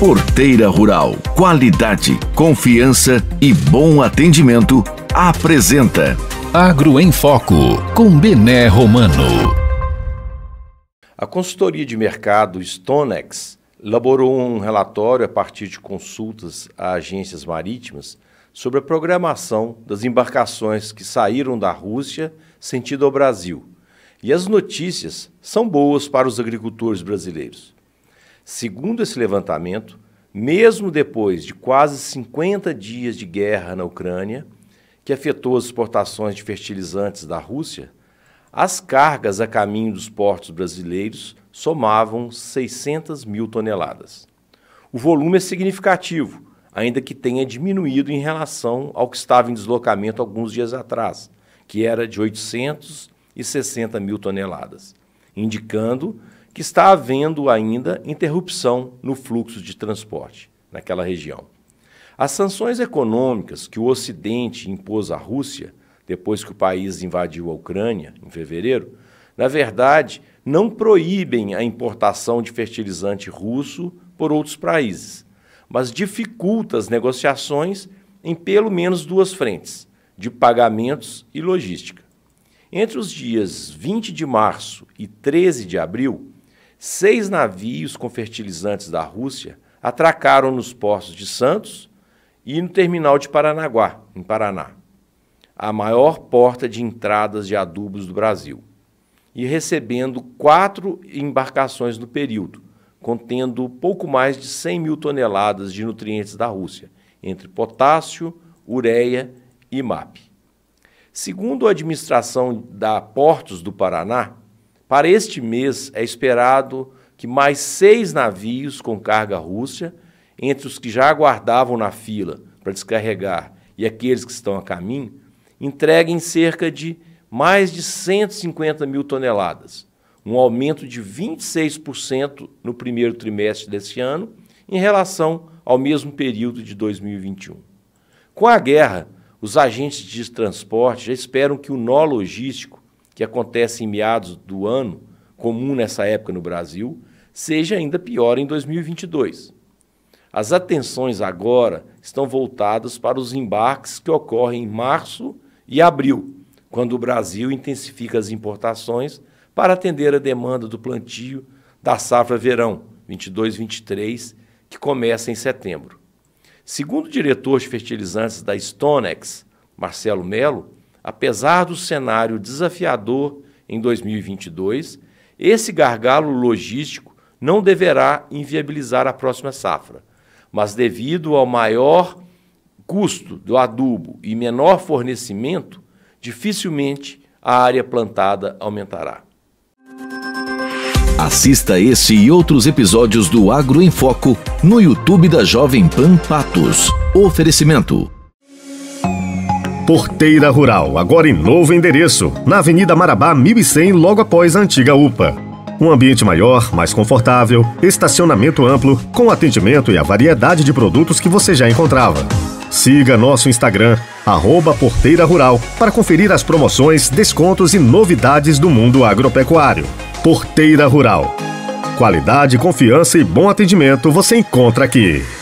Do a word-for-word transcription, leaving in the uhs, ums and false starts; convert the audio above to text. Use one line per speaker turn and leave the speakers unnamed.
Porteira Rural. Qualidade, confiança e bom atendimento. Apresenta Agro em Foco, com Bené Romano.
A consultoria de mercado StoneX elaborou um relatório a partir de consultas a agências marítimas sobre a programação das embarcações que saíram da Rússia sentido ao Brasil. E as notícias são boas para os agricultores brasileiros. Segundo esse levantamento, mesmo depois de quase cinquenta dias de guerra na Ucrânia, que afetou as exportações de fertilizantes da Rússia, as cargas a caminho dos portos brasileiros somavam seiscentas mil toneladas. O volume é significativo, ainda que tenha diminuído em relação ao que estava em deslocamento alguns dias atrás, que era de oitocentas e sessenta mil toneladas, indicando que está havendo ainda interrupção no fluxo de transporte naquela região. As sanções econômicas que o Ocidente impôs à Rússia, depois que o país invadiu a Ucrânia, em fevereiro, na verdade, não proíbem a importação de fertilizante russo por outros países, mas dificultam as negociações em pelo menos duas frentes, de pagamentos e logística. Entre os dias vinte de março e treze de abril, seis navios com fertilizantes da Rússia atracaram nos portos de Santos e no terminal de Paranaguá, em Paraná, a maior porta de entradas de adubos do Brasil, e recebendo quatro embarcações no período, contendo pouco mais de cem mil toneladas de nutrientes da Rússia, entre potássio, ureia e M A P. Segundo a administração da Portos do Paraná, para este mês é esperado que mais seis navios com carga russa, entre os que já aguardavam na fila para descarregar e aqueles que estão a caminho, entreguem cerca de mais de cento e cinquenta mil toneladas, um aumento de vinte e seis por cento no primeiro trimestre desse ano em relação ao mesmo período de dois mil e vinte e um. Com a guerra, os agentes de transporte já esperam que o nó logístico, que acontece em meados do ano, comum nessa época no Brasil, seja ainda pior em dois mil e vinte e dois. As atenções agora estão voltadas para os embarques que ocorrem em março e abril, quando o Brasil intensifica as importações para atender a demanda do plantio da safra verão vinte e dois vinte e três, que começa em setembro. Segundo o diretor de fertilizantes da StoneX, Marcelo Melo, apesar do cenário desafiador em dois mil e vinte e dois, esse gargalo logístico não deverá inviabilizar a próxima safra, mas devido ao maior custo do adubo e menor fornecimento, dificilmente a área plantada aumentará.
Assista esse e outros episódios do Agro em Foco no YouTube da Jovem Pan Patos. Oferecimento.
Porteira Rural, agora em novo endereço, na Avenida Marabá mil e cem, logo após a antiga U P A. Um ambiente maior, mais confortável, estacionamento amplo, com atendimento e a variedade de produtos que você já encontrava. Siga nosso Instagram, arroba Porteira Rural, para conferir as promoções, descontos e novidades do mundo agropecuário. Porteira Rural. Qualidade, confiança e bom atendimento você encontra aqui.